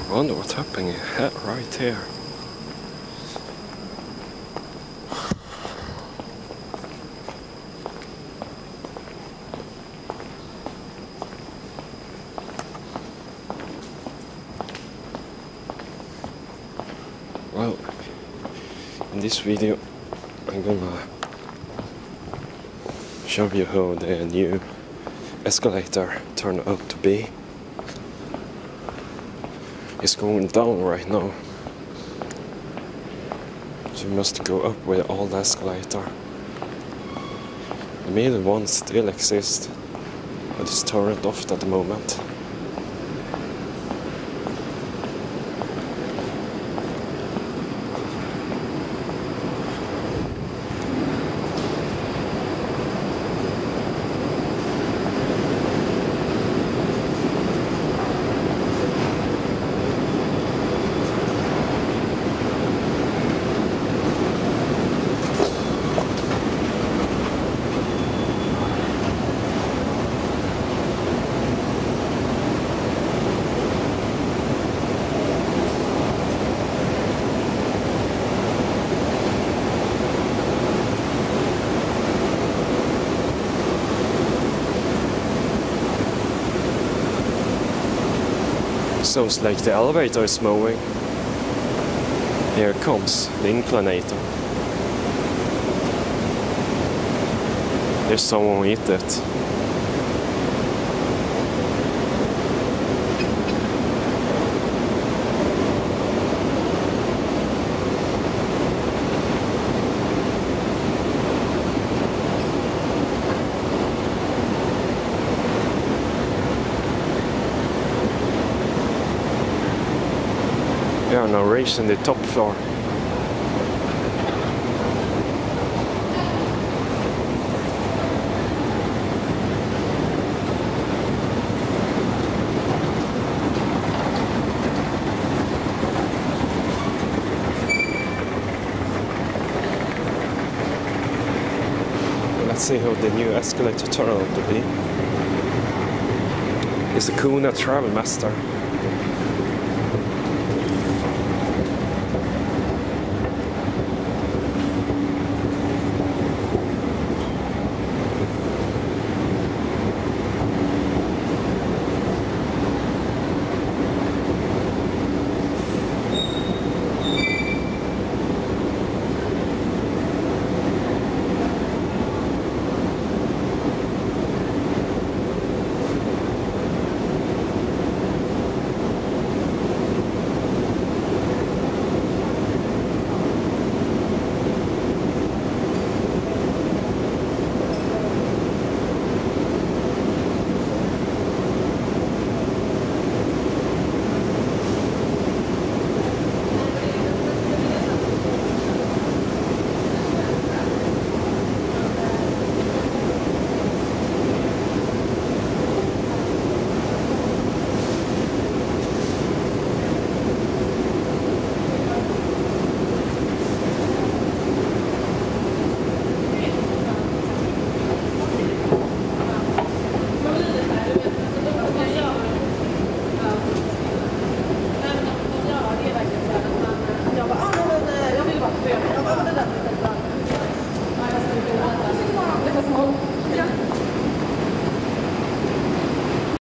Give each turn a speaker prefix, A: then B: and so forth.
A: I wonder what's happening right here. Well, in this video I'm gonna show you how the new escalator turned out to be. It's going down right now, so you must go up with all the escalator. The middle one still exists, but it's turned off at the moment. Sounds like the elevator is moving. Here comes the inclinator. There's someone hit it. We are now reaching the top floor. Let's see how the new escalator turned out to be. It's the KONE Travel Master.